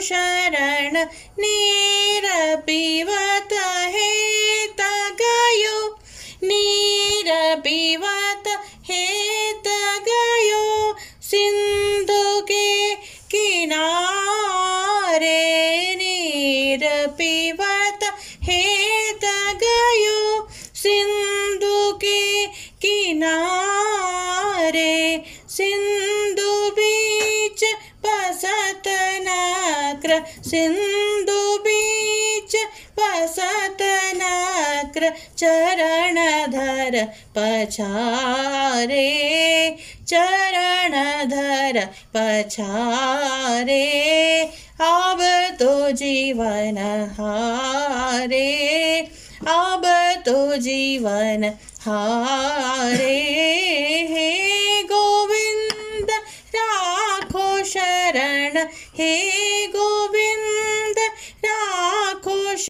शरण नीर पीवत हेत गयो, नीर पीवत हेत गयो, सिंधु के किनारे नीर पीवत हेत गयो, सिंधु के किनारे। सिंधु बीच बसत नक्र, सिंधु बीच बसत नक्र, चरण धर पछारे, चरण धर पछारे। अब तो जीवन हारे, अब तो जीवन हारे। हे गोविंद राखो शरण, हे गोविंद